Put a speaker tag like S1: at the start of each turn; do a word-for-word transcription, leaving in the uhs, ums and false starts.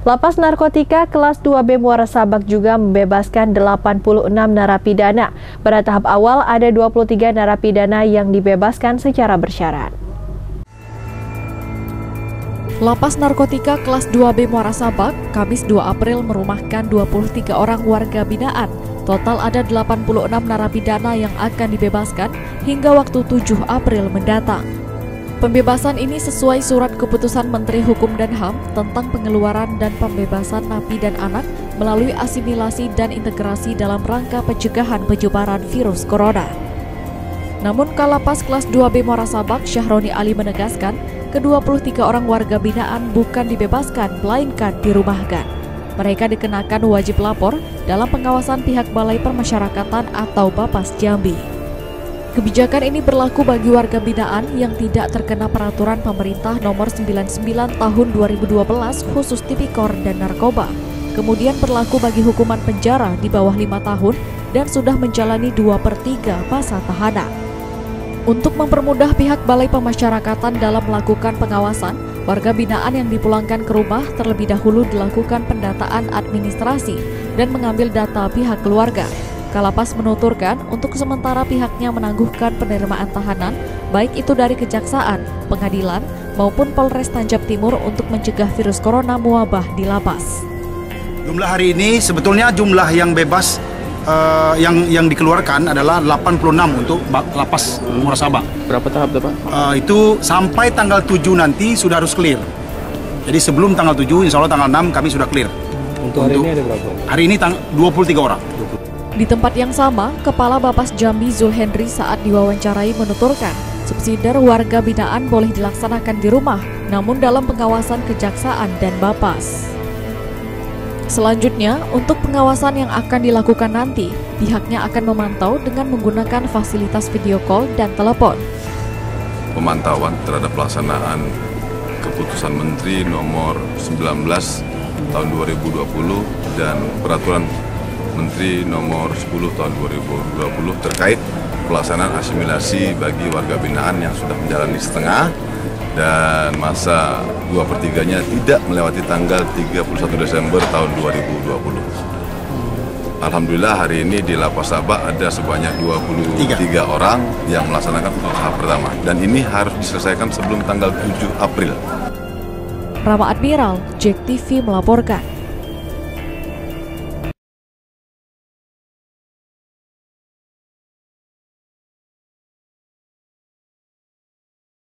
S1: Lapas Narkotika kelas dua B Muara Sabak juga membebaskan delapan puluh enam narapidana. Pada tahap awal ada dua puluh tiga narapidana yang dibebaskan secara bersyarat.
S2: Lapas Narkotika kelas dua B Muara Sabak, Kamis dua April merumahkan dua puluh tiga orang warga binaan. Total ada delapan puluh enam narapidana yang akan dibebaskan hingga waktu tujuh April mendatang. Pembebasan ini sesuai surat keputusan Menteri Hukum dan H A M tentang pengeluaran dan pembebasan napi dan anak melalui asimilasi dan integrasi dalam rangka pencegahan penyebaran virus corona. Namun Kalapas kelas dua B Muara Sabak, Syahroni Ali menegaskan, ke dua puluh tiga orang warga binaan bukan dibebaskan, melainkan dirumahkan. Mereka dikenakan wajib lapor dalam pengawasan pihak Balai Permasyarakatan atau Bapas Jambi. Kebijakan ini berlaku bagi warga binaan yang tidak terkena peraturan pemerintah nomor sembilan puluh sembilan tahun dua ribu dua belas khusus tipikor dan narkoba. Kemudian berlaku bagi hukuman penjara di bawah lima tahun dan sudah menjalani dua per tiga masa tahanan. Untuk mempermudah pihak Balai Pemasyarakatan dalam melakukan pengawasan, warga binaan yang dipulangkan ke rumah terlebih dahulu dilakukan pendataan administrasi dan mengambil data pihak keluarga. Kalapas menuturkan untuk sementara pihaknya menangguhkan penerimaan tahanan, baik itu dari kejaksaan, pengadilan, maupun Polres Tanjab Timur untuk mencegah virus corona mewabah di lapas.
S3: Jumlah hari ini sebetulnya jumlah yang bebas uh, yang yang dikeluarkan adalah delapan puluh enam untuk lapas Muara Sabak.
S4: Berapa tahap Pak?
S3: Uh, itu sampai tanggal tujuh nanti sudah harus clear. Jadi sebelum tanggal tujuh, insya Allah tanggal enam kami sudah clear.
S4: Untuk hari untuk, ini ada berapa?
S3: Hari ini dua puluh tiga orang.
S2: Di tempat yang sama, Kepala Bapas Jambi Zul Hendri saat diwawancarai menuturkan, subsidiar warga binaan boleh dilaksanakan di rumah, namun dalam pengawasan kejaksaan dan Bapas. Selanjutnya, untuk pengawasan yang akan dilakukan nanti, pihaknya akan memantau dengan menggunakan fasilitas video call dan telepon.
S5: Pemantauan terhadap pelaksanaan keputusan Menteri nomor sembilan belas tahun dua ribu dua puluh dan peraturan Menteri nomor sepuluh tahun dua ribu dua puluh terkait pelaksanaan asimilasi bagi warga binaan yang sudah menjalani setengah dan masa dua per tiga-nya tidak melewati tanggal tiga puluh satu Desember tahun dua ribu dua puluh. Alhamdulillah hari ini di Lapas Sabak ada sebanyak dua puluh tiga orang yang melaksanakan tahap pertama dan ini harus diselesaikan sebelum tanggal tujuh April.
S2: Rama Admiral, J E K T V melaporkan.